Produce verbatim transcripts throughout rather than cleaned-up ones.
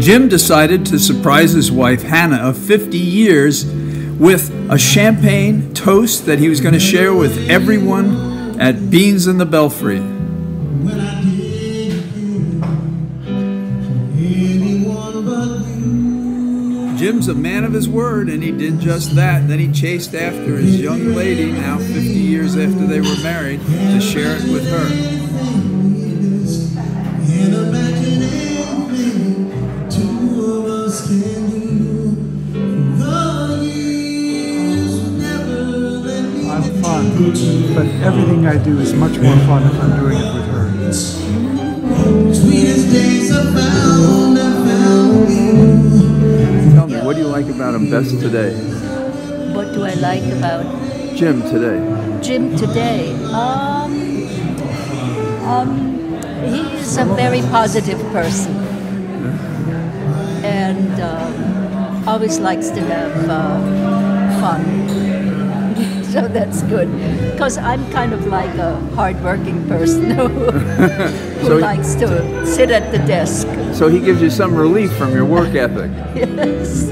Jim decided to surprise his wife, Hannah, of fifty years, with a champagne toast that he was going to share with everyone at Beans in the Belfry. Jim's a man of his word, and he did just that. Then he chased after his young lady, now fifty years after they were married, to share it with her. I'm fun, but everything I do is much more fun if I'm doing it with her. Tell me, what do you like about him best today? What do I like about Jim today? Jim today? Um, um, he's a very positive person, and um, always likes to have uh, fun. So that's good, because I'm kind of like a hard-working person who, who So- likes to sit at the desk. So he gives you some relief from your work ethic. Yes.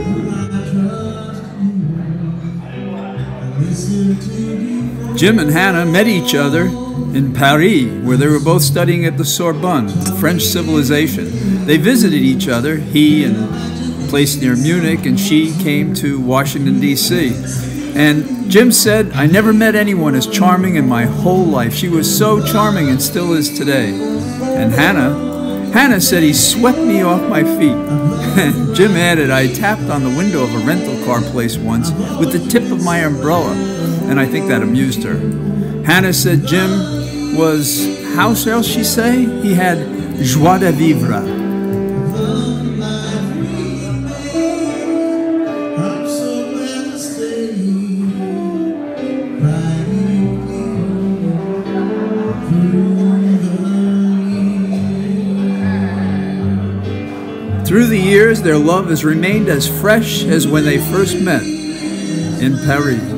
Jim and Hannah met each other in Paris, where they were both studying at the Sorbonne, French civilization. They visited each other, he in a place near Munich, and she came to Washington, D C And Jim said, "I never met anyone as charming in my whole life. She was so charming and still is today." And Hannah, Hannah said, "He swept me off my feet." Jim added, "I tapped on the window of a rental car place once with the tip of my umbrella," and I think that amused her. Hannah said Jim was, how shall she say? He had joie de vivre. Through the years, their love has remained as fresh as when they first met in Paris.